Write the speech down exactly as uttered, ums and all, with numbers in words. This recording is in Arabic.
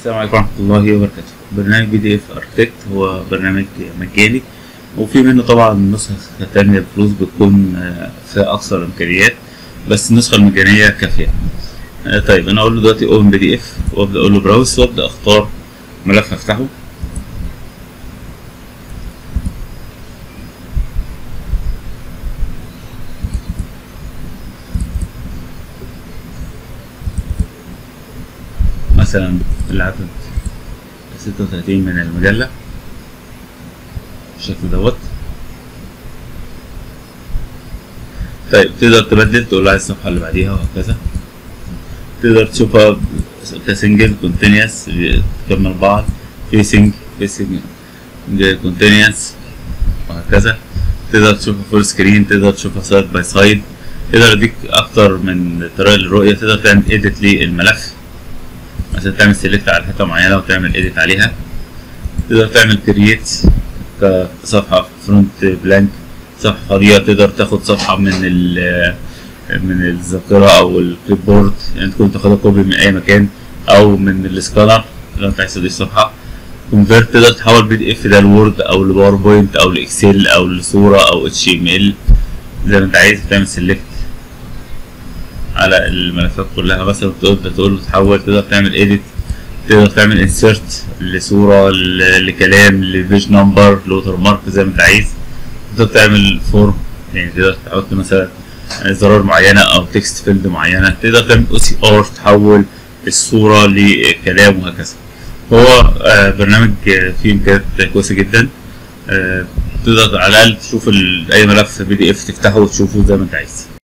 السلام عليكم ورحمة الله وبركاته. برنامج بي دي اف اركتكت هو برنامج مجاني، وفي منه طبعا نسخ تانية بفلوس بتكون آه، فيها أكثر الإمكانيات، بس النسخة المجانية كافية. آه، طيب أنا أقول له دلوقتي اوبن بي دي اف، وأبدأ أقول له براوس، وأبدأ أختار ملف أفتحه. مثلا العدد ستة وتلاتين من المجلة بالشكل دوت. طيب تقدر تبدل، تقول له عايز الصفحة اللي بعديها وهكذا. تقدر تشوفها كسنجل كونتينيوس تكمل بعض، فيسنج فيسنج كونتينيوس وهكذا. تقدر تشوفها فول سكرين، تقدر تشوفها سايد باي سايد. تقدر اديك اكتر من طريقة للرؤية. تقدر تعمل اديت للملف، مثلا تعمل سيلكت على حتة معينة وتعمل اديت عليها. تقدر تعمل كرييت كصفحة فرونت بلانك، صفحة فاضية. تقدر تاخد صفحة من ال من الذاكرة أو الكليب بورد، يعني تكون تاخدها كوبي من أي مكان، أو من السكانر لو أنت عايز تضيف صفحة. كونفيرت، تقدر تحول بي دي إف ده لوورد أو لباوربوينت أو لإكسل أو لصورة أو اتش ام ال زي ما أنت عايز. تعمل سيلكت على الملفات كلها مثلا، تقدر تقول له تحول. تقدر تعمل إيديت، تقدر تعمل انسيرت لصورة لكلام لبيج نمبر لوتر مارك زي ما أنت عايز. تقدر تعمل فورم، يعني تقدر تحط مثلا زرار معينة أو تكست فيلد معينة. تقدر تعمل او سي ار، تحول الصورة لكلام وهكذا. هو آه برنامج فيه إمكانيات كويسة جدا. آه تقدر على الأقل تشوف أي ملف بي دي إف تفتحه وتشوفه زي ما أنت عايز.